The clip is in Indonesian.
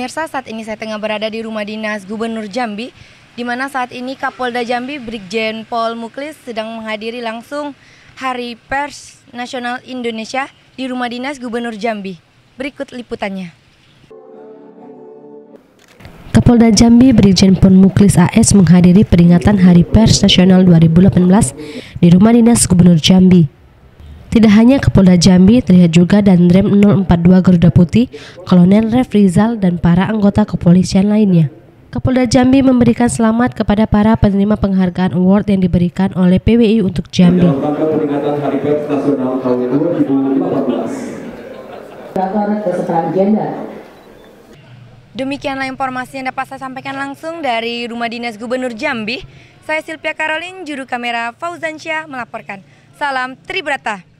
Pemirsa, saat ini saya tengah berada di rumah dinas Gubernur Jambi, di mana saat ini Kapolda Jambi Brigjen Pol Muklis sedang menghadiri langsung Hari Pers Nasional Indonesia di rumah dinas Gubernur Jambi. Berikut liputannya. Kapolda Jambi Brigjen Pol Muklis AS menghadiri peringatan Hari Pers Nasional 2018 di rumah dinas Gubernur Jambi. Tidak hanya Kapolda Jambi, terlihat juga Danrem 042 Garuda Putih, Kolonel Ref Rizal, dan para anggota kepolisian lainnya. Kapolda Jambi memberikan selamat kepada para penerima penghargaan award yang diberikan oleh PWI untuk Jambi. Dalam rangka peringatan Hari Pers Nasional tahun 2018. Demikianlah informasi yang dapat saya sampaikan langsung dari rumah dinas Gubernur Jambi. Saya Sylvia Caroline, juru kamera Fauzansyah melaporkan. Salam Tribrata.